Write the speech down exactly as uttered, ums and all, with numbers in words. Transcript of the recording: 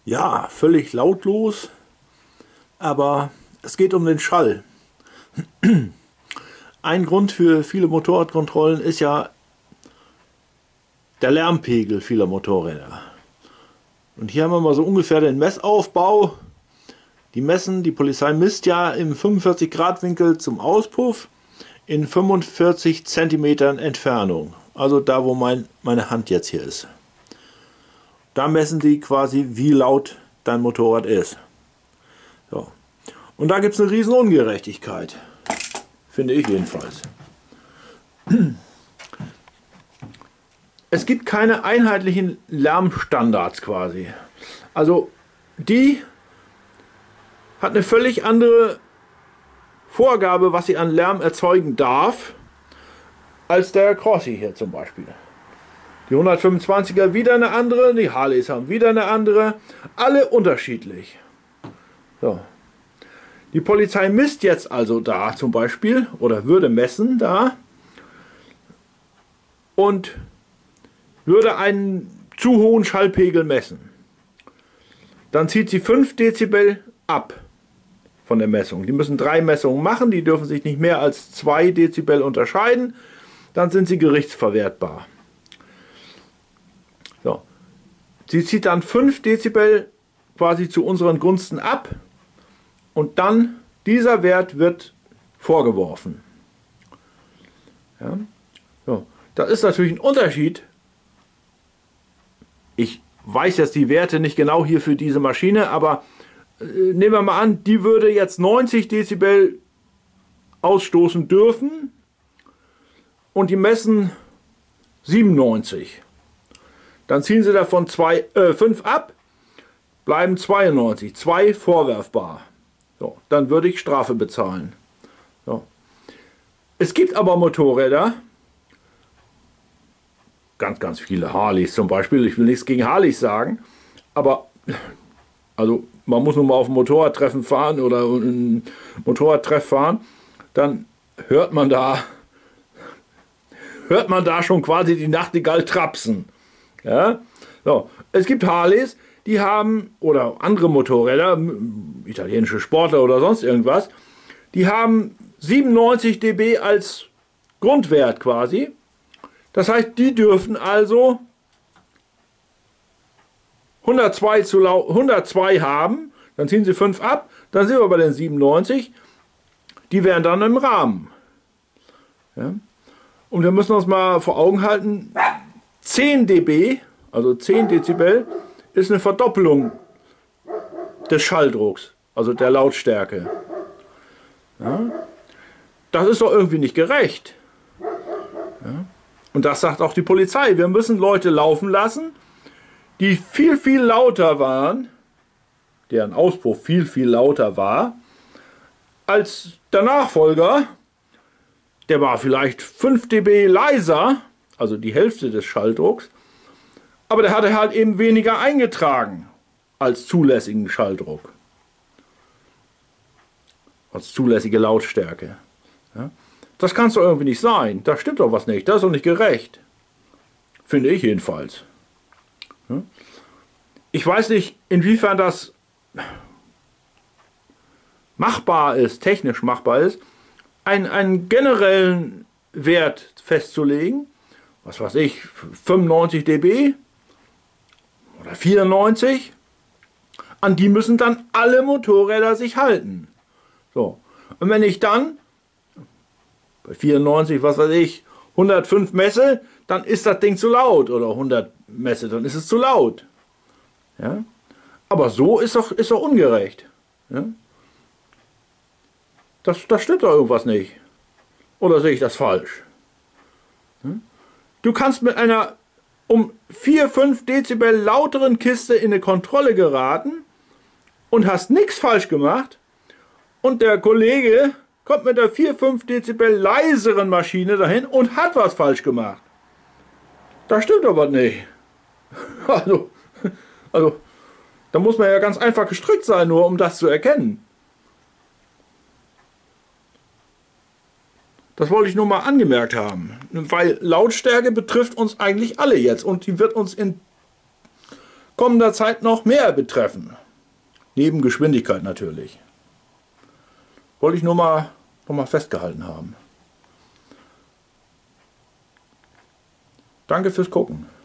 Ja, völlig lautlos, aber es geht um den Schall. Ein Grund für viele Motorradkontrollen ist ja der Lärmpegel vieler Motorräder. Und hier haben wir mal so ungefähr den Messaufbau. Die messen, die Polizei misst ja im fünfundvierzig Grad Winkel zum Auspuff in fünfundvierzig Zentimetern Entfernung. Also da, wo mein, meine Hand jetzt hier ist. Da messen die quasi, wie laut dein Motorrad ist. So. Und da gibt es eine riesen Ungerechtigkeit. Finde ich jedenfalls. Es gibt keine einheitlichen Lärmstandards quasi. Also die hat eine völlig andere Vorgabe, was sie an Lärm erzeugen darf, als der Crossi hier zum Beispiel. Die hundertfünfundzwanziger wieder eine andere, die Harleys haben wieder eine andere, alle unterschiedlich. So. Die Polizei misst jetzt also da zum Beispiel, oder würde messen da, und würde einen zu hohen Schallpegel messen. Dann zieht sie fünf Dezibel ab von der Messung. Die müssen drei Messungen machen, die dürfen sich nicht mehr als zwei Dezibel unterscheiden, dann sind sie gerichtsverwertbar. So. Sie zieht dann fünf Dezibel quasi zu unseren Gunsten ab und dann dieser Wert wird vorgeworfen. Ja. So. Das ist natürlich ein Unterschied. Ich weiß jetzt die Werte nicht genau hier für diese Maschine, aber äh, nehmen wir mal an, die würde jetzt neunzig Dezibel ausstoßen dürfen und die messen siebenundneunzig. Dann ziehen sie davon fünf ab, bleiben zweiundneunzig, zwei vorwerfbar. So, dann würde ich Strafe bezahlen. So. Es gibt aber Motorräder, ganz, ganz viele Harleys zum Beispiel, ich will nichts gegen Harleys sagen, aber also man muss nun mal auf ein Motorradtreffen fahren oder ein Motorradtreff fahren, dann hört man da, hört man da schon quasi die Nachtigall trapsen. Ja? So. Es gibt Harleys, die haben, oder andere Motorräder, italienische Sportler oder sonst irgendwas, die haben siebenundneunzig dB als Grundwert quasi. Das heißt, die dürfen also hundertzwei, zu lau hundertzwei haben, dann ziehen sie fünf ab, dann sind wir bei den siebenundneunzig, die wären dann im Rahmen. Ja? Und wir müssen uns mal vor Augen halten, zehn dB, also zehn Dezibel, ist eine Verdoppelung des Schalldrucks, also der Lautstärke. Ja? Das ist doch irgendwie nicht gerecht. Ja? Und das sagt auch die Polizei. Wir müssen Leute laufen lassen, die viel, viel lauter waren, deren Auspuff viel, viel lauter war, als der Nachfolger. Der war vielleicht fünf dB leiser, also die Hälfte des Schalldrucks, aber der hatte halt eben weniger eingetragen als zulässigen Schalldruck, als zulässige Lautstärke. Ja? Das kann es doch irgendwie nicht sein. Da stimmt doch was nicht. Das ist doch nicht gerecht. Finde ich jedenfalls. Ja? Ich weiß nicht, inwiefern das machbar ist, technisch machbar ist, einen, einen generellen Wert festzulegen, was weiß ich, fünfundneunzig dB oder vierundneunzig, an die müssen dann alle Motorräder sich halten. So. Und wenn ich dann bei vierundneunzig, was weiß ich, hundertfünf messe, dann ist das Ding zu laut, oder hundert messe, dann ist es zu laut. Ja? Aber so ist doch, ist doch ungerecht. Ja? Das, das stimmt doch irgendwas nicht. Oder sehe ich das falsch? Ja? Du kannst mit einer um vier, fünf Dezibel lauteren Kiste in eine Kontrolle geraten und hast nichts falsch gemacht und der Kollege kommt mit der vier, fünf Dezibel leiseren Maschine dahin und hat was falsch gemacht. Das stimmt aber nicht. Also, also, da muss man ja ganz einfach gestrickt sein, nur um das zu erkennen. Das wollte ich nur mal angemerkt haben, weil Lautstärke betrifft uns eigentlich alle jetzt und die wird uns in kommender Zeit noch mehr betreffen. Neben Geschwindigkeit natürlich. Wollte ich nur mal, noch mal festgehalten haben. Danke fürs Gucken.